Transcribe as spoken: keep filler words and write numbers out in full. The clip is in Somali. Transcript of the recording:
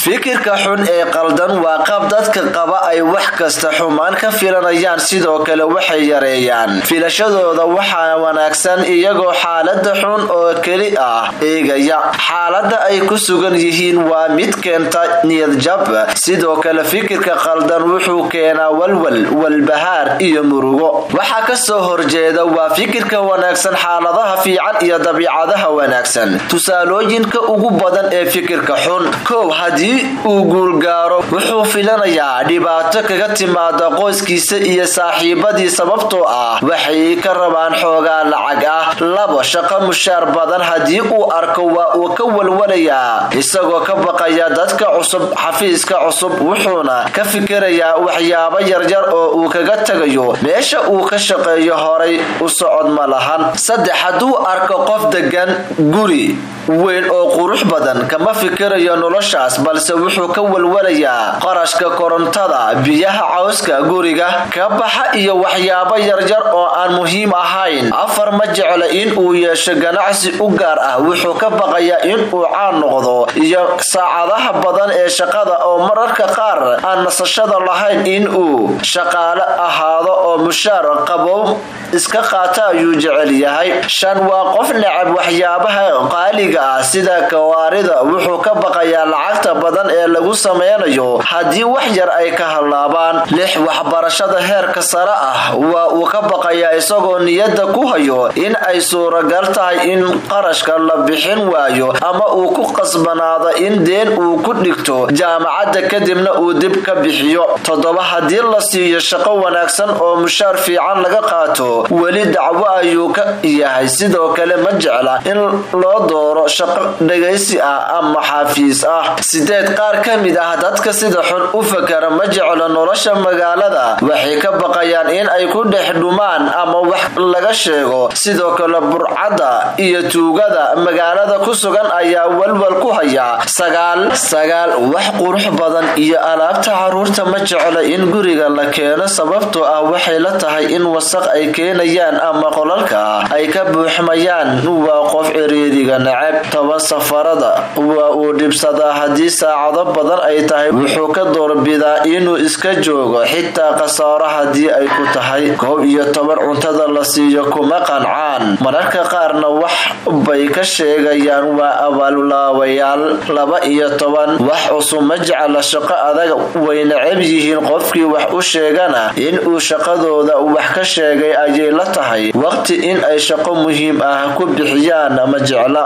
fikirka xun ee qaldan waa qab dadka qaba ay wax kasta xumaan ka filanayaan, sidoo kale waxay yareeyaan filashadooda waxaa wanaagsan iyagoo xaalada xun oo keli ah eegaya. xaalada ay ku sugan yihiin waa mid keenta niyad jab. sidoo kale fikirka qaldan wuxuu keenaa walwal, walbahaar iyo murugo. waxaa ka soo horjeeda waa fikirka wanaagsan, xaaladaha fiican iyo dabiicadaha wanaagsan. tusaalooyinka ugu badan ee fikirka xun: kow haddii uu guulgaaro wuxuu filanayaa dhibaato kaga timaada qoyskiisa iyo saaxiibadii sababtoo ah waxay ka rabaan xoogaa lacag ah. labo shaqo mushaar badan haddii uu arko waa uu ka walwalayaa isagoo ka baqaya dadka cusub xafiiska cusub, wuxuuna ka fikirayaa waxyaabo yaryar oo uu kaga tagayo meesha uu ka shaqeeyo horay u socod ma lahan. saddex hadduu arko qof degan guri weyn oo qurux badan kama fikirayo noloshaas, balse wuxuu ka walwalayaa qarashka korontada, biyaha, cawska guriga ka baxa iyo waxyaabo yaryar oo aan muhiim ahayn. afar ma jecla in uu yeesho ganacsi u gaar ah, wuxuu ka baqayaa in uu caan noqdo iyo saacadaha badan ee shaqada oo mararka qaar aan nasashada lahayn. in uu shaqaale ahaado oo mushaar qabow iska qaata ayuu jecel yahay. shan waa qof necab waxyaabaha qaaliga ah sida kawaarida, wuxuu ka baqayaa lacagta badan ee lagu sameynayo haddii wax yar ay ka halaabaan. lix waxbarashada heerka sare ah waa uu ka baqayaa isagoo niyada ku hayo in ay suuragal tahay in qarashka la bixin waayo ama uu ku qasbanaado in deen uu ku dhigto jaamacadda kadibna uu dib ka bixiyo. toddoba haddii la siiyo shaqo wanaagsan oo mushaar fiican laga qaato weli dacwo ayuu ka yahay, sidoo kale ma jecla in loo dooro shaqo dhagaysi ah ama xafiis ah. sideed qaar ka mid ah dadka sida xun u fakara ma jeclo nolosha magaalada, waxay ka baqayaan in ay ku dhex dhumaan ama wax laga sheego. sidoo kale burcadda iyo tuugada magaalada ku sugan ayaa walwal ku haya. sagaal sagaal wax qurux badan iyo alaabta caruurta ma jeclo in guriga la keeno sababtoo ah waxay la tahay in wasaq ay keenayaan ama qolalka ay ka buuxmayaan. waa qof ciriiriga necab. toban safarada waa uu dhibsadaa haddii saacado badan ay tahay, wuxuu ka doorbidaa inuu iska joogo xitaa khasaaro haddii ay ku tahay. koob iyo toban cuntada la siiyo kuma qancaan, mararka qaarna wax bay ka sheegayaan waa abaalulaawayaal. laba iyo toban wax cusub ma jecla shaqo adag, way necab yihiin qofkii wax u sheegana in uu shaqadooda wax ka sheegay ayay la tahay waqti in ay shaqo muhiim ah ku bixiyaan ma jecla.